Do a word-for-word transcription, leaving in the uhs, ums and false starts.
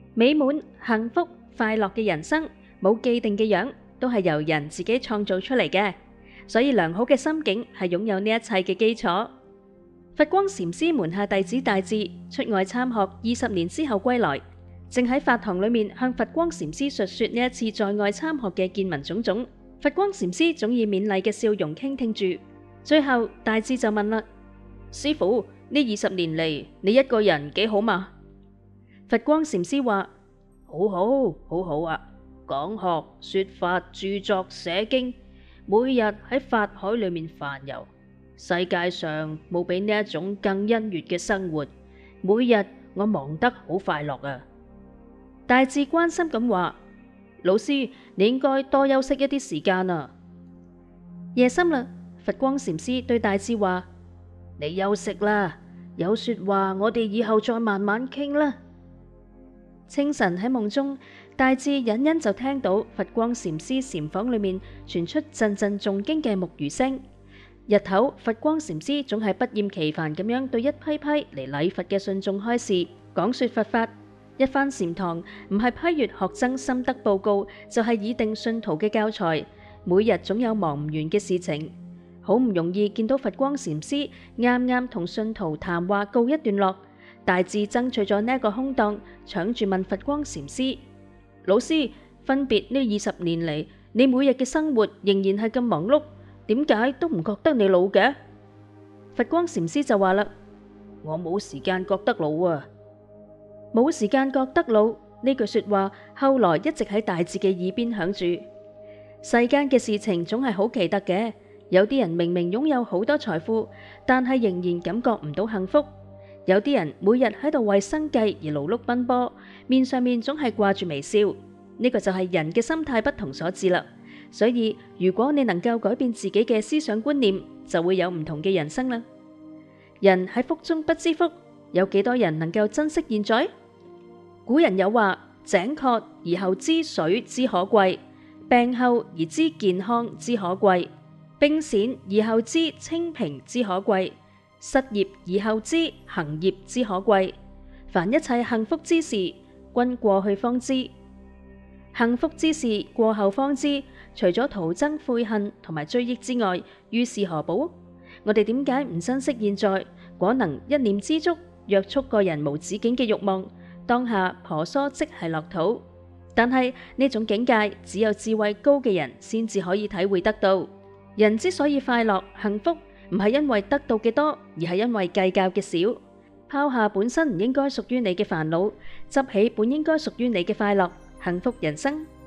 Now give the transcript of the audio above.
美滿、幸福、快樂嘅人生冇既定嘅樣，都係由人自己創造出嚟嘅。所以良好嘅心境係擁有呢一切嘅基礎。佛光禪師門下弟子大智出外參學二十年之後歸來，正喺法堂裏面向佛光禪師述說呢一次在外參學嘅見聞種種。佛光禪師總以勉勵嘅笑容傾聽住。最後大智就問啦：師父，呢二十年嚟你一個人幾好嘛？佛光禪師話：好好好好啊，講學說法、著作寫經，每日喺法海裏面泛游。世界上冇比呢一種更欣悅嘅生活，每日我忙得好快樂啊！大智關心咁話：老師，你應該多休息一啲時間啊！夜深啦，佛光禪師對大智話：你休息啦，有說話我哋以後再慢慢傾啦。清晨喺夢中，大智隱隱就聽到佛光禪師禪房裏面傳出陣陣誦經嘅木魚聲。日頭，佛光禪師總係不厭其煩咁樣對一批批嚟禮佛嘅信眾開示講說佛法。一番禪堂唔係批閱學僧心得報告，就係擬定信徒嘅教材。每日總有忙唔完嘅事情，好唔容易見到佛光禪師啱啱同信徒談話告一段落，大智爭取咗呢一個空檔，搶住問佛光禪師：老師，分別呢二十年嚟，你每日嘅生活仍然係咁忙碌，點解都唔覺得你老嘅？佛光禪師就話啦：我冇時間覺得老啊。冇時間覺得老呢句說話，後來一直喺大智嘅耳邊響住。世間嘅事情總係好奇特嘅，有啲人明明擁有好多財富，但係仍然感覺唔到幸福；有啲人每日喺度為生計而勞碌奔波，面上面總係掛住微笑。呢個就係人嘅心態不同所致啦。所以如果你能夠改變自己嘅思想觀念，就會有唔同嘅人生啦。人喺福中不知福，有幾多人能夠珍惜現在？古人有話：井涸而後知水之可貴，病後而知健康之可貴，冰鮮而後知清平之可貴，失業而後知行業之可貴。凡一切幸福之事，均過去方知。幸福之事過後方知，除咗徒增悔恨同埋追憶之外，於是何補？我哋點解唔珍惜現在？果能一念知足，約束個人無止境嘅慾望，當下婆娑即係樂土。但係呢種境界，只有智慧高嘅人先至可以體會得到。人之所以快樂幸福，唔係因為得到嘅多，而係因為計較嘅少。拋下本身唔應該屬於你嘅煩惱，執起本應該屬於你嘅快樂，幸福人生。